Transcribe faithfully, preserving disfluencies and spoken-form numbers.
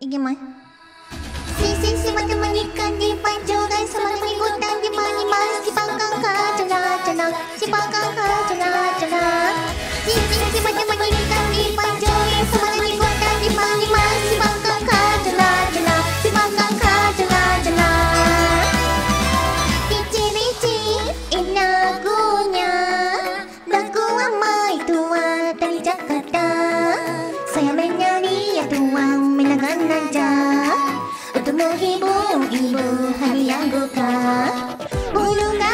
Gimana? Sisi si mata menikah di panjang sama mengikutan di mana-mana si pangkang kacana-cana si pangkang kacana-cana. Sisi si mata menikah di panjang sama mengikutan di mana-mana si pangkang kacana-cana si pangkang kacana-cana. Bici-bici lagunya lagu amai tua dari Jakarta. Saya menyanyi ya tuang menangkan aja untuk menghibur ibu hari yang duka. Bulu